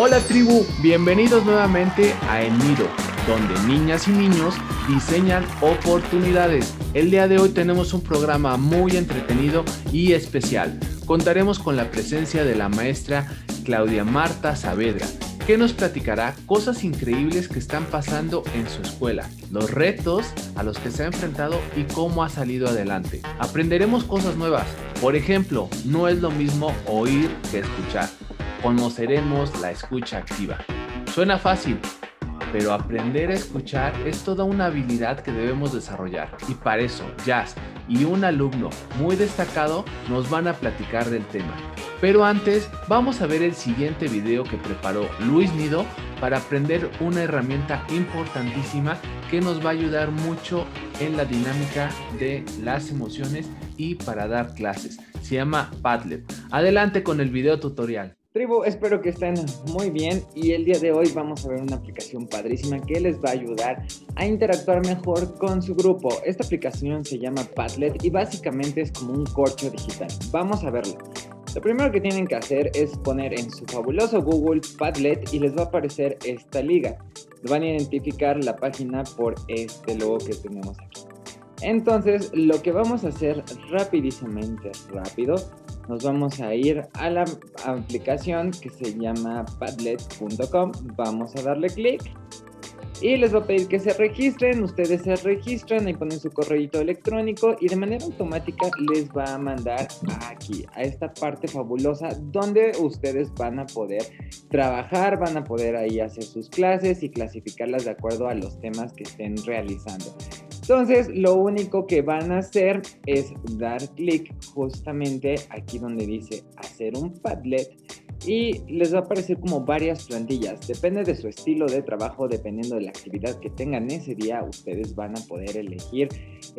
Hola tribu, bienvenidos nuevamente a El Nido, donde niñas y niños diseñan oportunidades. El día de hoy tenemos un programa muy entretenido y especial. Contaremos con la presencia de la maestra Claudia Marta Saavedra, que nos platicará cosas increíbles que están pasando en su escuela, los retos a los que se ha enfrentado y cómo ha salido adelante. Aprenderemos cosas nuevas. Por ejemplo, no es lo mismo oír que escuchar. Conoceremos la escucha activa. Suena fácil, pero aprender a escuchar es toda una habilidad que debemos desarrollar. Y para eso, Jazz y un alumno muy destacado nos van a platicar del tema. Pero antes, vamos a ver el siguiente video que preparó Luis Nido para aprender una herramienta importantísima que nos va a ayudar mucho en la dinámica de las emociones y para dar clases. Se llama Padlet. Adelante con el video tutorial. Tribu, espero que estén muy bien y el día de hoy vamos a ver una aplicación padrísima que les va a ayudar a interactuar mejor con su grupo. Esta aplicación se llama Padlet y básicamente es como un corcho digital. Vamos a verlo. Lo primero que tienen que hacer es poner en su fabuloso Google Padlet y les va a aparecer esta liga. Van a identificar la página por este logo que tenemos aquí. Entonces, lo que vamos a hacer rapidísimamente, nos vamos a ir a la aplicación que se llama padlet.com. Vamos a darle clic y les va a pedir que se registren. Ustedes se registran y ponen su correo electrónico y de manera automática les va a mandar aquí, a esta parte fabulosa donde ustedes van a poder trabajar, van a poder ahí hacer sus clases y clasificarlas de acuerdo a los temas que estén realizando. Entonces, lo único que van a hacer es dar clic justamente aquí donde dice hacer un Padlet y les va a aparecer como varias plantillas. Depende de su estilo de trabajo, dependiendo de la actividad que tengan ese día, ustedes van a poder elegir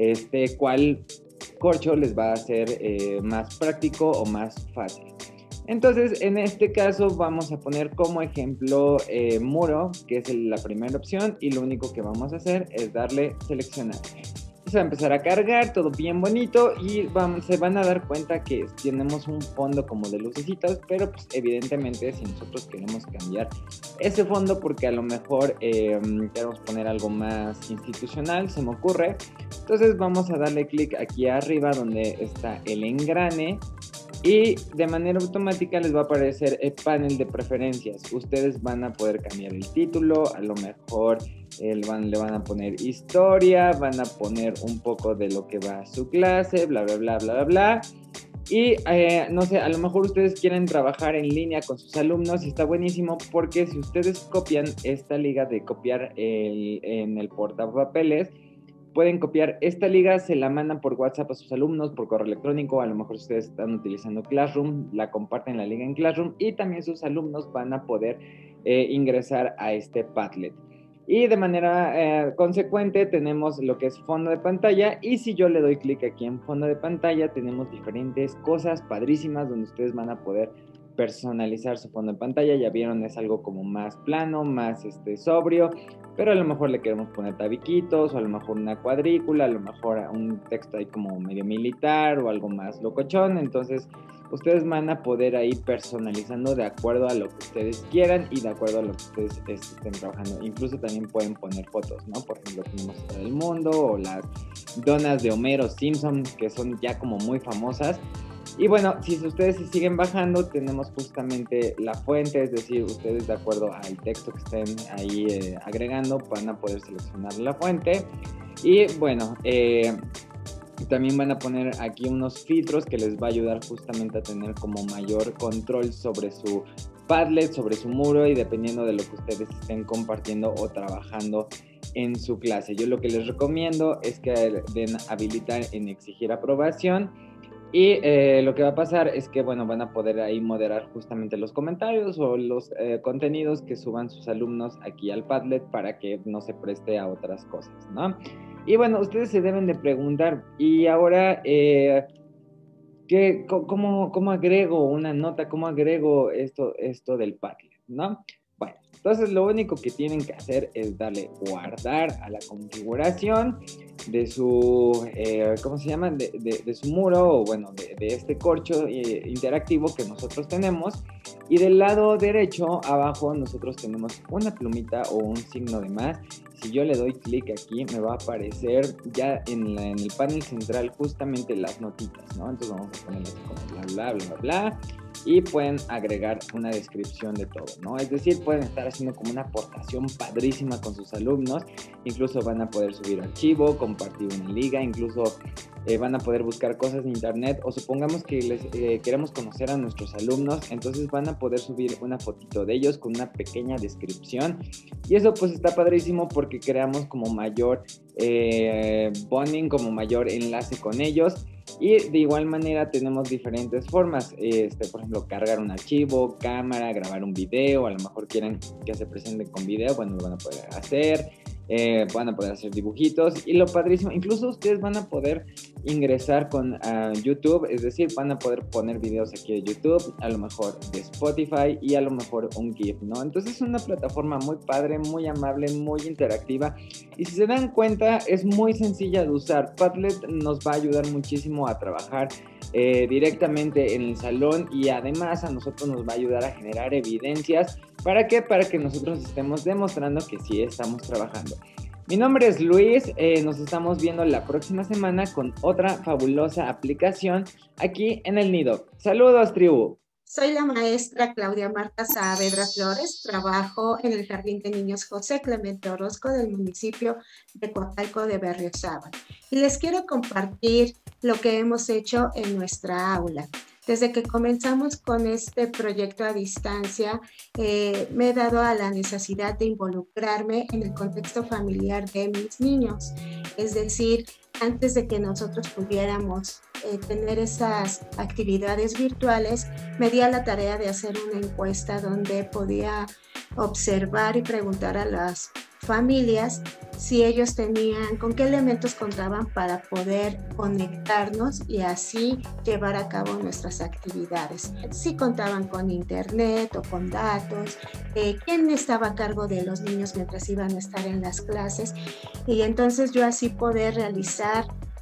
cuál corcho les va a ser más práctico o más fácil. Entonces, en este caso vamos a poner como ejemplo muro, que es la primera opción, y lo único que vamos a hacer es darle seleccionar. Se va a empezar a cargar, todo bien bonito, y se van a dar cuenta que tenemos un fondo como de lucecitas, pero pues evidentemente si nosotros queremos cambiar ese fondo, porque a lo mejor queremos poner algo más institucional, se me ocurre, entonces vamos a darle clic aquí arriba donde está el engrane, y de manera automática les va a aparecer el panel de preferencias. Ustedes van a poder cambiar el título, a lo mejor le van a poner historia, van a poner un poco de lo que va a su clase, bla, bla, bla, bla, bla, bla. Y no sé, a lo mejor ustedes quieren trabajar en línea con sus alumnos y está buenísimo porque si ustedes copian esta liga de copiar en el portapapeles, pueden copiar esta liga, se la mandan por WhatsApp a sus alumnos, por correo electrónico, a lo mejor ustedes están utilizando Classroom, la comparten la liga en Classroom y también sus alumnos van a poder ingresar a este Padlet. Y de manera consecuente tenemos lo que es fondo de pantalla y si yo le doy clic aquí en fondo de pantalla tenemos diferentes cosas padrísimas donde ustedes van a poder personalizar su fondo de pantalla. Ya vieron, es algo como más plano, más sobrio, pero a lo mejor le queremos poner tabiquitos o a lo mejor una cuadrícula, a lo mejor un texto ahí como medio militar o algo más locochón. Entonces ustedes van a poder ir personalizando de acuerdo a lo que ustedes quieran y de acuerdo a lo que ustedes estén trabajando. Incluso también pueden poner fotos, ¿no? Por ejemplo, tenemos del mundo o las donas de Homero Simpson, que son ya como muy famosas. Y bueno, si ustedes se siguen bajando, tenemos justamente la fuente, es decir, ustedes de acuerdo al texto que estén ahí agregando, van a poder seleccionar la fuente. Y bueno, también van a poner aquí unos filtros que les va a ayudar justamente a tener como mayor control sobre su Padlet, sobre su muro y dependiendo de lo que ustedes estén compartiendo o trabajando en su clase. Yo lo que les recomiendo es que den habilitar en exigir aprobación. Y lo que va a pasar es que, bueno, van a poder ahí moderar justamente los comentarios o los contenidos que suban sus alumnos aquí al Padlet para que no se preste a otras cosas, ¿no? Y bueno, ustedes se deben de preguntar, y ahora, ¿cómo agrego una nota? ¿Cómo agrego esto del Padlet, ¿no? Bueno, entonces lo único que tienen que hacer es darle guardar a la configuración de su, ¿cómo se llama? De su muro, o bueno, de este corcho interactivo que nosotros tenemos. Y del lado derecho, abajo, nosotros tenemos una plumita o un signo de más. Si yo le doy clic aquí, me va a aparecer ya en el panel central justamente las notitas, ¿no? Entonces vamos a ponerle así como bla, bla, bla, bla, bla. Y pueden agregar una descripción de todo, ¿no? Es decir, pueden estar haciendo como una aportación padrísima con sus alumnos. Incluso van a poder subir archivo, compartir una liga, incluso van a poder buscar cosas en internet, o supongamos que queremos conocer a nuestros alumnos, entonces van a poder subir una fotito de ellos con una pequeña descripción, y eso pues está padrísimo porque creamos como mayor bonding, como mayor enlace con ellos. Y de igual manera tenemos diferentes formas, por ejemplo, cargar un archivo, cámara, grabar un video, a lo mejor quieren que se presenten con video, bueno, lo van a poder hacer. Van a poder hacer dibujitos, y lo padrísimo, incluso ustedes van a poder ingresar con YouTube, es decir, van a poder poner videos aquí de YouTube, a lo mejor de Spotify y a lo mejor un GIF, ¿no? Entonces es una plataforma muy padre, muy amable, muy interactiva, y si se dan cuenta es muy sencilla de usar. Padlet nos va a ayudar muchísimo a trabajar directamente en el salón, y además a nosotros nos va a ayudar a generar evidencias. ¿Para qué? Para que nosotros estemos demostrando que sí estamos trabajando. Mi nombre es Luis, nos estamos viendo la próxima semana con otra fabulosa aplicación aquí en El Nido. Saludos, tribu. Soy la maestra Claudia Marta Saavedra Flores, trabajo en el Jardín de Niños José Clemente Orozco del municipio de Coacalco de Berriozábal. Y les quiero compartir lo que hemos hecho en nuestra aula. Desde que comenzamos con este proyecto a distancia, me he dado a la necesidad de involucrarme en el contexto familiar de mis niños. Es decir, antes de que nosotros pudiéramos tener esas actividades virtuales, me di a la tarea de hacer una encuesta donde podía observar y preguntar a las familias si ellos tenían, con qué elementos contaban para poder conectarnos y así llevar a cabo nuestras actividades. Si contaban con internet o con datos, quién estaba a cargo de los niños mientras iban a estar en las clases, y entonces yo así poder realizar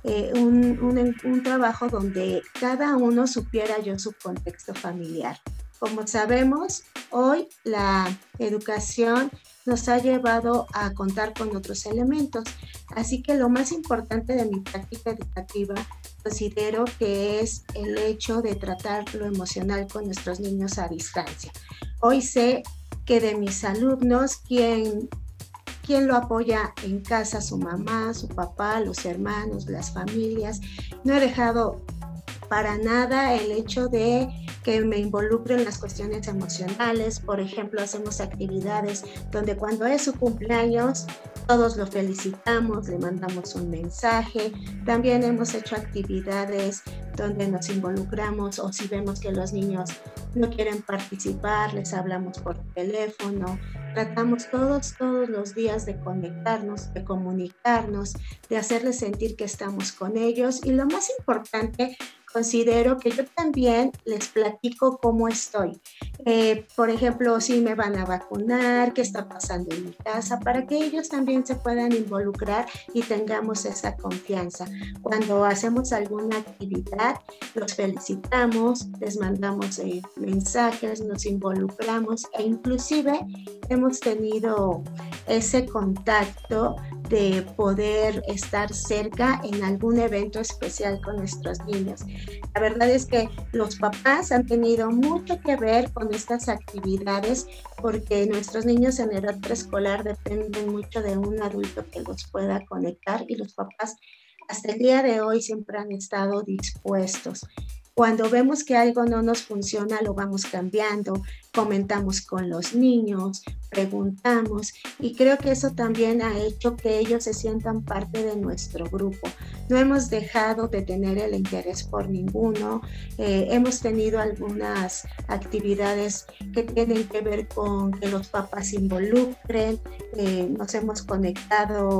un trabajo donde cada uno supiera yo su contexto familiar. Como sabemos, hoy la educación nos ha llevado a contar con otros elementos, así que lo más importante de mi práctica educativa considero que es el hecho de tratar lo emocional con nuestros niños a distancia. Hoy sé que de mis alumnos, ¿quién lo apoya en casa? Su mamá, su papá, los hermanos, las familias. No he dejado para nada el hecho de que me involucre en las cuestiones emocionales. Por ejemplo, hacemos actividades donde cuando es su cumpleaños todos lo felicitamos, le mandamos un mensaje. También hemos hecho actividades donde nos involucramos, o si vemos que los niños no quieren participar, les hablamos por teléfono. Tratamos todos los días de conectarnos, de comunicarnos, de hacerles sentir que estamos con ellos, y lo más importante, considero que yo también les platico cómo estoy. Por ejemplo, si me van a vacunar, qué está pasando en mi casa, para que ellos también se puedan involucrar y tengamos esa confianza. Cuando hacemos alguna actividad, los felicitamos, les mandamos mensajes, nos involucramos, e inclusive hemos tenido ese contacto de poder estar cerca en algún evento especial con nuestros niños. La verdad es que los papás han tenido mucho que ver con estas actividades, porque nuestros niños en edad preescolar dependen mucho de un adulto que los pueda conectar, y los papás hasta el día de hoy siempre han estado dispuestos. Cuando vemos que algo no nos funciona, lo vamos cambiando, comentamos con los niños, preguntamos, y creo que eso también ha hecho que ellos se sientan parte de nuestro grupo. No hemos dejado de tener el interés por ninguno. Hemos tenido algunas actividades que tienen que ver con que los papás se involucren. Nos hemos conectado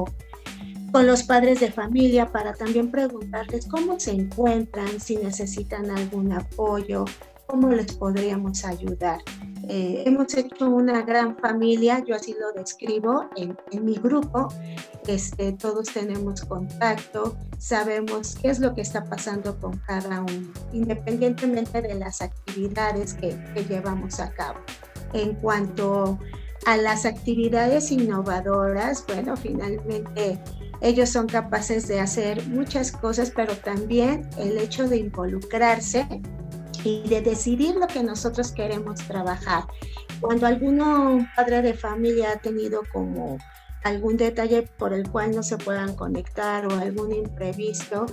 con los padres de familia para también preguntarles cómo se encuentran, si necesitan algún apoyo, cómo les podríamos ayudar. Hemos hecho una gran familia, yo así lo describo en mi grupo. Todos tenemos contacto, sabemos qué es lo que está pasando con cada uno, independientemente de las actividades que llevamos a cabo. En cuanto a las actividades innovadoras, bueno, finalmente ellos son capaces de hacer muchas cosas, pero también el hecho de involucrarse y de decidir lo que nosotros queremos trabajar. Cuando algún padre de familia ha tenido como algún detalle por el cual no se puedan conectar o algún imprevisto,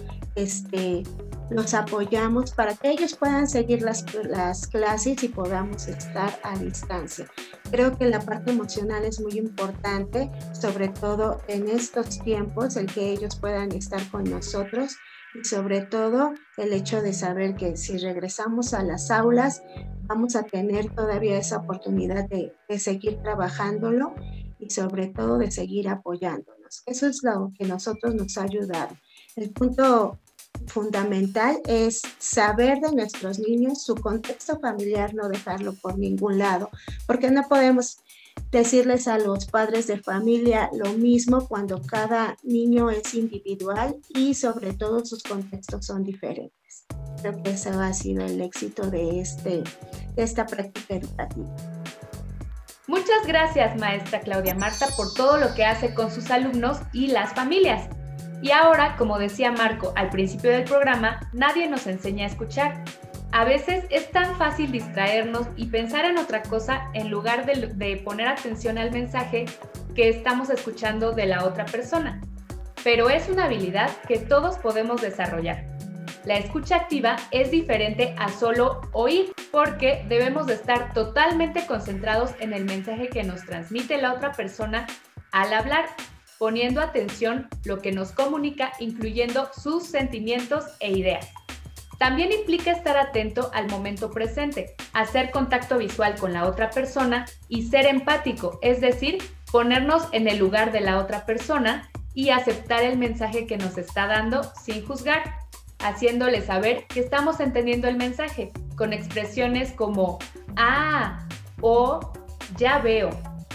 los apoyamos para que ellos puedan seguir las clases y podamos estar a distancia. Creo que la parte emocional es muy importante, sobre todo en estos tiempos, el que ellos puedan estar con nosotros y sobre todo el hecho de saber que si regresamos a las aulas vamos a tener todavía esa oportunidad de seguir trabajándolo y sobre todo de seguir apoyándonos. Eso es lo que nosotros nos ha ayudado. El punto fundamental es saber de nuestros niños, su contexto familiar, no dejarlo por ningún lado, porque no podemos decirles a los padres de familia lo mismo cuando cada niño es individual y sobre todo sus contextos son diferentes. Creo que ese ha sido el éxito de esta práctica educativa. Muchas gracias, maestra Claudia Marta, por todo lo que hace con sus alumnos y las familias. Y ahora, como decía Marco al principio del programa, nadie nos enseña a escuchar. A veces es tan fácil distraernos y pensar en otra cosa en lugar de poner atención al mensaje que estamos escuchando de la otra persona. Pero es una habilidad que todos podemos desarrollar. La escucha activa es diferente a solo oír, porque debemos de estar totalmente concentrados en el mensaje que nos transmite la otra persona al hablar, poniendo atención lo que nos comunica, incluyendo sus sentimientos e ideas. También implica estar atento al momento presente, hacer contacto visual con la otra persona y ser empático, es decir, ponernos en el lugar de la otra persona y aceptar el mensaje que nos está dando sin juzgar, haciéndole saber que estamos entendiendo el mensaje con expresiones como "ah" o "ya veo".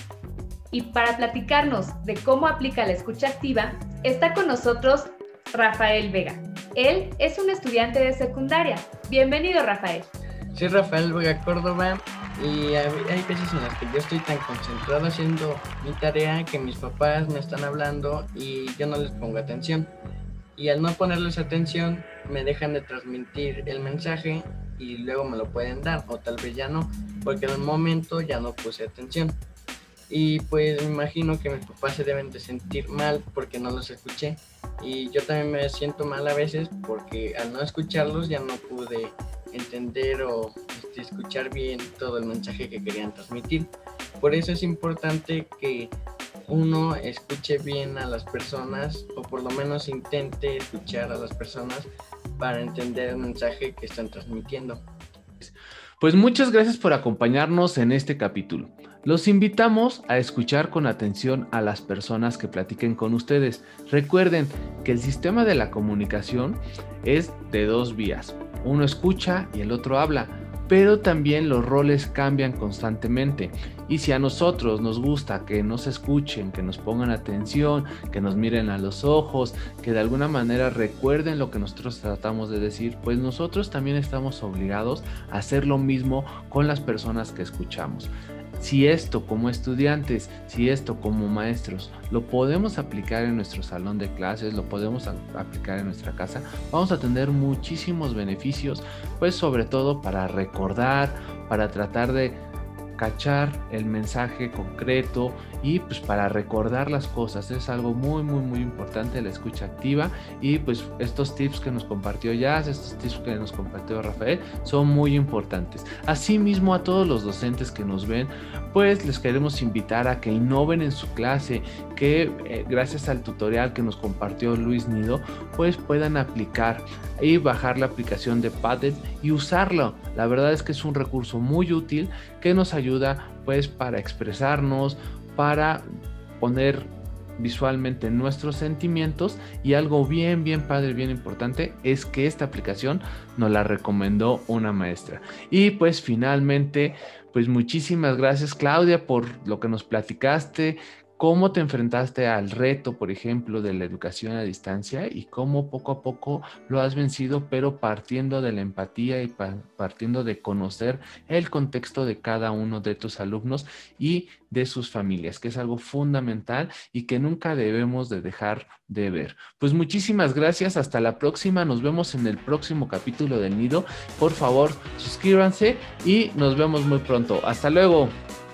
Y para platicarnos de cómo aplica la escucha activa, está con nosotros Rafael Vega. Él es un estudiante de secundaria. Bienvenido, Rafael. Soy Rafael Vega Córdoba y hay veces en las que yo estoy tan concentrado haciendo mi tarea que mis papás me están hablando y yo no les pongo atención. Y al no ponerles atención me dejan de transmitir el mensaje y luego me lo pueden dar o tal vez ya no, porque en el momento ya no puse atención. Y pues me imagino que mis papás se deben de sentir mal porque no los escuché. Y yo también me siento mal a veces porque al no escucharlos ya no pude entender o escuchar bien todo el mensaje que querían transmitir. Por eso es importante que uno escuche bien a las personas o por lo menos intente escuchar a las personas para entender el mensaje que están transmitiendo. Pues muchas gracias por acompañarnos en este capítulo. Los invitamos a escuchar con atención a las personas que platiquen con ustedes. Recuerden que el sistema de la comunicación es de dos vías. Uno escucha y el otro habla, pero también los roles cambian constantemente. Y si a nosotros nos gusta que nos escuchen, que nos pongan atención, que nos miren a los ojos, que de alguna manera recuerden lo que nosotros tratamos de decir, pues nosotros también estamos obligados a hacer lo mismo con las personas que escuchamos. Si esto como estudiantes, si esto como maestros, lo podemos aplicar en nuestro salón de clases, lo podemos aplicar en nuestra casa, vamos a tener muchísimos beneficios, pues sobre todo para recordar, para tratar de cachar el mensaje concreto y pues para recordar las cosas. Es algo muy importante la escucha activa y pues estos tips que nos compartió Jazz, estos tips que nos compartió Rafael son muy importantes. Asimismo, a todos los docentes que nos ven, pues les queremos invitar a que innoven en su clase, que gracias al tutorial que nos compartió Luis Nido, pues puedan aplicar y bajar la aplicación de Padlet y usarlo. La verdad es que es un recurso muy útil que nos ayuda pues para expresarnos, para poner visualmente nuestros sentimientos, y algo bien padre, bien importante, es que esta aplicación nos la recomendó una maestra. Y pues finalmente, pues muchísimas gracias, Claudia, por lo que nos platicaste. ¿Cómo te enfrentaste al reto, por ejemplo, de la educación a distancia y cómo poco a poco lo has vencido, pero partiendo de la empatía y partiendo de conocer el contexto de cada uno de tus alumnos y de sus familias, que es algo fundamental y que nunca debemos de dejar de ver? Pues muchísimas gracias, hasta la próxima, nos vemos en el próximo capítulo del Nido. Por favor, suscríbanse y nos vemos muy pronto. Hasta luego.